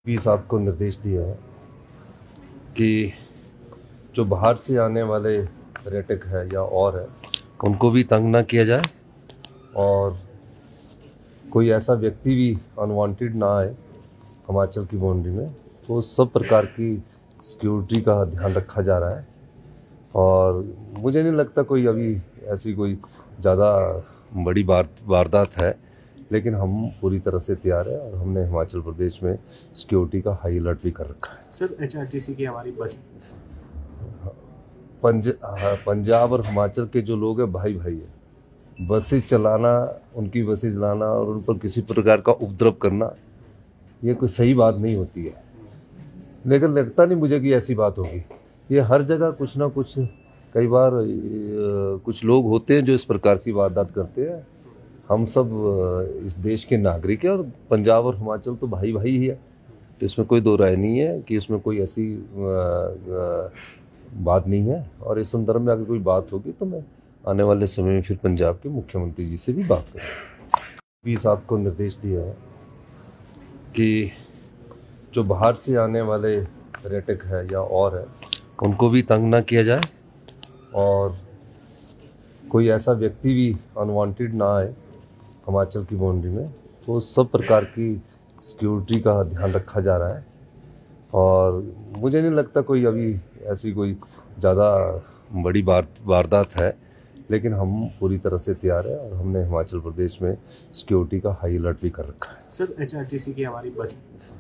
P साहब को निर्देश दिया है कि जो बाहर से आने वाले पर्यटक है या और है उनको भी तंग ना किया जाए और कोई ऐसा व्यक्ति भी अनवांटेड ना आए हिमाचल की बाउंड्री में, तो सब प्रकार की सिक्योरिटी का ध्यान रखा जा रहा है। और मुझे नहीं लगता कोई अभी ऐसी कोई ज़्यादा बड़ी वारदात है, लेकिन हम पूरी तरह से तैयार है और हमने हिमाचल प्रदेश में सिक्योरिटी का हाई अलर्ट भी कर रखा है। सर, HRTC की हमारी बस पंजाब और हिमाचल के जो लोग हैं भाई भाई है। बसें चलाना, उनकी बसें चलाना और उन पर किसी प्रकार का उपद्रव करना, ये कोई सही बात नहीं होती है। लेकिन लगता नहीं मुझे कि ऐसी बात होगी। ये हर जगह कुछ ना कुछ, कई बार कुछ लोग होते हैं जो इस प्रकार की वारदात करते हैं। हम सब इस देश के नागरिक हैं और पंजाब और हिमाचल तो भाई भाई ही है, तो इसमें कोई दो राय नहीं है कि इसमें कोई ऐसी बात नहीं है। और इस संदर्भ में अगर कोई बात होगी तो मैं आने वाले समय में फिर पंजाब के मुख्यमंत्री जी से भी बात करूँगा। पी साहब को निर्देश दिया है कि जो बाहर से आने वाले पर्यटक है या और है उनको भी तंग ना किया जाए और कोई ऐसा व्यक्ति भी अनवांटेड ना आए हिमाचल की बाउंड्री में, तो सब प्रकार की सिक्योरिटी का ध्यान रखा जा रहा है। और मुझे नहीं लगता कोई अभी ऐसी कोई ज़्यादा बड़ी वारदात है, लेकिन हम पूरी तरह से तैयार है और हमने हिमाचल प्रदेश में सिक्योरिटी का हाई अलर्ट भी कर रखा है। सर, HRTC की हमारी बस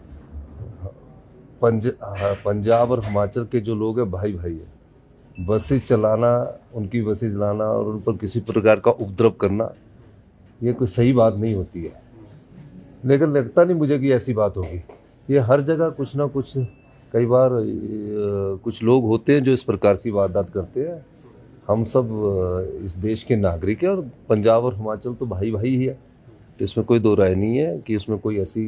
पंजाब और हिमाचल के जो लोग हैं भाई भाई है। बसें चलाना, उनकी बसें चलाना और उन पर किसी प्रकार का उपद्रव करना, ये कोई सही बात नहीं होती है। लेकिन लगता नहीं मुझे कि ऐसी बात होगी। ये हर जगह कुछ ना कुछ, कई बार कुछ लोग होते हैं जो इस प्रकार की वारदात करते हैं। हम सब इस देश के नागरिक हैं और पंजाब और हिमाचल तो भाई भाई ही है, तो इसमें कोई दो राय नहीं है कि इसमें कोई ऐसी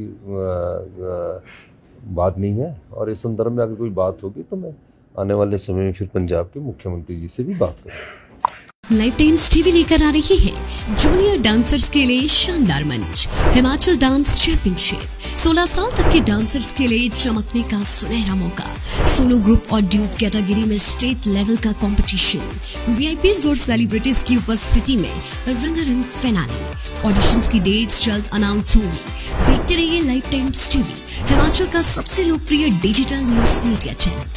बात नहीं है। और इस संदर्भ में अगर कोई बात होगी तो मैं आने वाले समय में फिर पंजाब के मुख्यमंत्री जी से भी बात करूँगा। लाइफ टाइम्स टीवी लेकर आ रही है जूनियर डांसर्स के लिए शानदार मंच, हिमाचल डांस चैंपियनशिप। 16 साल तक के डांसर्स के लिए चमकने का सुनहरा मौका। सोलो ग्रुप और ड्यूट कैटेगरी में स्टेट लेवल का कंपटीशन, VIPs और सेलिब्रिटीज की उपस्थिति में रंगारंग फिनाले। ऑडिशंस की डेट्स जल्द अनाउंस होंगी। देखते रहिए लाइफ टाइम्स टीवी, हिमाचल का सबसे लोकप्रिय digital news media channel.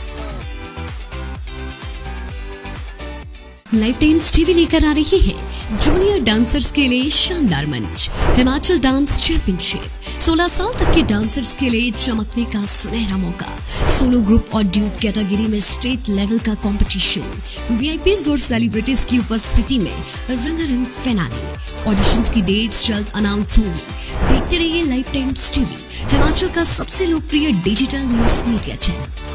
Life Times TV लेकर आ रही है जूनियर डांसर्स के लिए शानदार मंच, हिमाचल डांस चैंपियनशिप। 16 साल तक के डांसर्स के लिए चमकने का सुनहरा मौका। सोलो ग्रुप और ड्यूट कैटेगरी में स्टेट लेवल का कंपटीशन, VIPs और सेलिब्रिटीज की उपस्थिति में रंगारंग फिनाले। ऑडिशंस की डेट्स जल्द अनाउंस होंगी। देखते रहिए लाइफ टाइम्स टीवी, हिमाचल का सबसे लोकप्रिय डिजिटल न्यूज मीडिया चैनल।